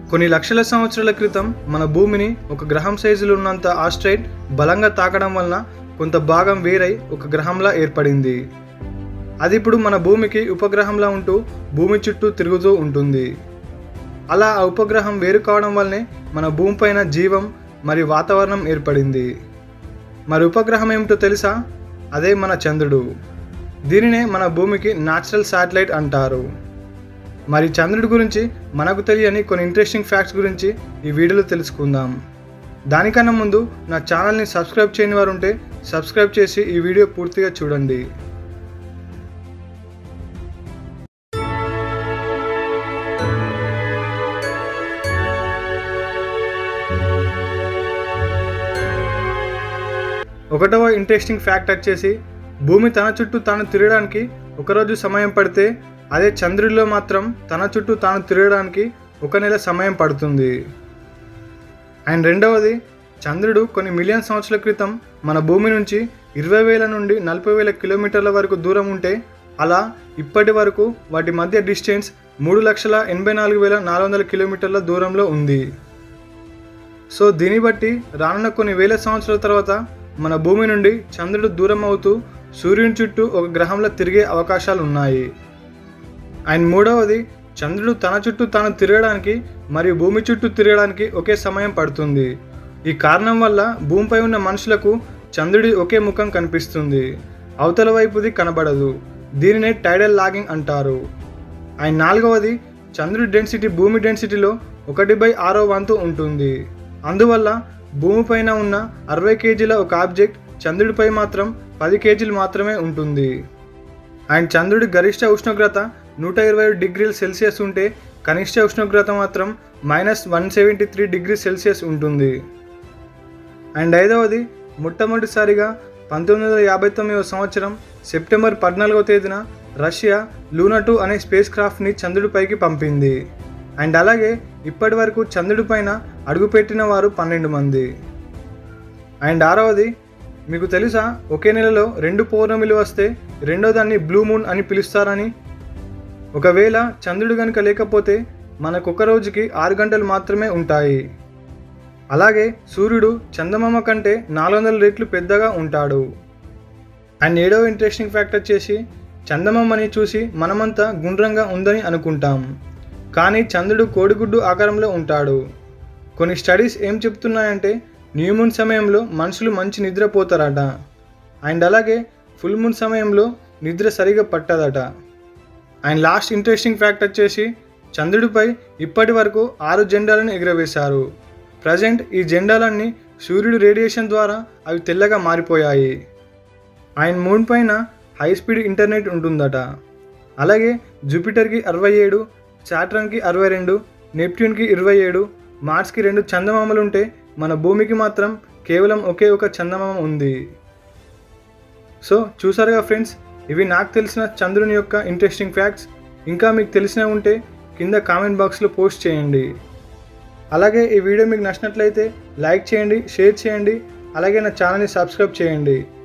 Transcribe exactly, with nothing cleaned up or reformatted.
కొన్ని లక్షల సంవత్సరాల క్రితం మన భూమిని ఒక గ్రహం సైజులో ఉన్నంత ఆస్ట్రాయిడ్ బలంగా తాకడం వలన కొంత భాగం వేరై ఒక గ్రహంలా ఏర్పడింది. అది ఇప్పుడు మన భూమికి ఉపగ్రహంలా ఉంటూ భూమి చుట్టూ తిరుగుతూ ఉంటుంది. అలా ఆ ఉపగ్రహం వేరు కావడం వల్లనే మన భూమిపైన జీవం మరియు వాతావరణం ఏర్పడింది. మరి ఉపగ్రహం ఏమిటో తెలుసా? అదే మన చంద్రుడు. దీనినే మన భూమికి న్యాచురల్ శాటిలైట్ అంటారు. మరి చంద్రుడి గురించి మనకు తెలియని కొన్ని ఇంట్రెస్టింగ్ ఫ్యాక్ట్స్ గురించి ఈ వీడియోలో తెలుసుకుందాం. దానికన్నా ముందు నా ఛానల్ని సబ్స్క్రైబ్ చేయని వారు ఉంటే సబ్స్క్రైబ్ చేసి ఈ వీడియో పూర్తిగా చూడండి. ఒకటవ ఇంట్రెస్టింగ్ ఫ్యాక్ట్ వచ్చేసి, భూమి తన చుట్టూ తాను తిరగడానికి ఒకరోజు సమయం పడితే అదే చంద్రుడిలో మాత్రం తన చుట్టూ తాను తిరగడానికి ఒక నెల సమయం పడుతుంది. అండ్ రెండవది, చంద్రుడు కొన్ని మిలియన్ సంవత్సరాల క్రితం మన భూమి నుంచి ఇరవై వేల నుండి నలభై వేల కిలోమీటర్ల వరకు దూరం ఉంటే, అలా ఇప్పటి వరకు వాటి మధ్య డిస్టెన్స్ మూడు లక్షల ఎనభై నాలుగు వేల నాలుగు వందల కిలోమీటర్ల దూరంలో ఉంది. సో దీన్ని బట్టి రానున్న కొన్ని వేల సంవత్సరాల తర్వాత మన భూమి నుండి చంద్రుడు దూరం అవుతూ సూర్యుని చుట్టూ ఒక గ్రహంలో తిరిగే అవకాశాలు ఉన్నాయి. అండ్ మూడవది, చంద్రుడు తన చుట్టూ తాను తిరగడానికి మరియు భూమి చుట్టూ తిరగడానికి ఒకే సమయం పడుతుంది. ఈ కారణం వల్ల భూమిపై ఉన్న మనుషులకు చంద్రుడి ఒకే ముఖం కనిపిస్తుంది, అవతల వైపుది కనబడదు. దీనినే టైడల్ లాగింగ్ అంటారు. అండ్ నాలుగవది, చంద్రుడి డెన్సిటీ భూమి డెన్సిటీలో ఒకటి బై ఆరో వంతు ఉంటుంది. అందువల్ల భూమిపైన ఉన్న అరవై కేజీల ఒక ఆబ్జెక్ట్ చంద్రుడిపై మాత్రం పది కేజీలు మాత్రమే ఉంటుంది. అండ్ చంద్రుడి గరిష్ట ఉష్ణోగ్రత నూట ఇరవై ఏడు డిగ్రీల సెల్సియస్ ఉంటే కనిష్ట ఉష్ణోగ్రత మాత్రం minus one seventy three degree Celsius ఉంటుంది. అండ్ ఐదవది, మొట్టమొదటిసారిగా పంతొమ్మిది వందల యాభై తొమ్మిదవ సంవత్సరం సెప్టెంబర్ పద్నాలుగవ తేదీన రష్యా లూనా టూ అనే స్పేస్ క్రాఫ్ట్ని చంద్రుడిపైకి పంపింది. అండ్ అలాగే ఇప్పటి వరకు చంద్రుడి పైన అడుగుపెట్టిన వారు పన్నెండు మంది. అండ్ ఆరవది, మీకు తెలుసా ఒకే నెలలో రెండు పౌర్ణమిలు వస్తే రెండో దాన్ని బ్లూ మూన్ అని పిలుస్తారని? ఒకవేళ చంద్రుడు కనుక లేకపోతే మనకు ఒక రోజుకి ఆరు గంటలు మాత్రమే ఉంటాయి. అలాగే సూర్యుడు చందమామ కంటే నాలుగు వందల రెట్లు పెద్దగా ఉంటాడు. అండ్ ఏడవ ఇంట్రెస్టింగ్ ఫ్యాక్ట్ వచ్చేసి, చందమామని చూసి మనమంతా గుండ్రంగా ఉందని అనుకుంటాం, కానీ చంద్రుడు కోడిగుడ్డు ఆకారంలో ఉంటాడు. కొన్ని స్టడీస్ ఏం చెప్తున్నాయంటే, న్యూ మూన్ సమయంలో మనుషులు మంచి నిద్రపోతారట. అండ్ అలాగే ఫుల్ మూన్ సమయంలో నిద్ర సరిగా పట్టదట. అండ్ లాస్ట్ ఇంట్రెస్టింగ్ ఫ్యాక్ట్ వచ్చేసి, చంద్రుడిపై ఇప్పటి వరకు ఆరు జెండాలను ఎగురవేశారు. ప్రజెంట్ ఈ జెండాలన్నీ సూర్యుడి రేడియేషన్ ద్వారా అవి తెల్లగా మారిపోయాయి. అండ్ మూన్ పైన హై స్పీడ్ ఇంటర్నెట్ ఉంటుందట. అలాగే జూపిటర్కి అరవై ఏడు, సాటర్న్కి అరవై రెండు, నెప్ట్యూన్కి ఇరవై ఏడు, మార్స్కి రెండు చందమామలు ఉంటే మన భూమికి మాత్రం కేవలం ఒకే ఒక చందమామ ఉంది. సో చూసారుగా ఫ్రెండ్స్, ఇవి నాకు తెలిసిన చంద్రుని యొక్క ఇంట్రెస్టింగ్ ఫ్యాక్ట్స్. ఇంకా మీకు తెలిసినవి ఉంటే కింద కామెంట్ బాక్స్లో పోస్ట్ చేయండి. అలాగే ఈ వీడియో మీకు నచ్చినట్లయితే లైక్ చేయండి, షేర్ చేయండి, అలాగే నా ఛానల్ని సబ్స్క్రైబ్ చేయండి.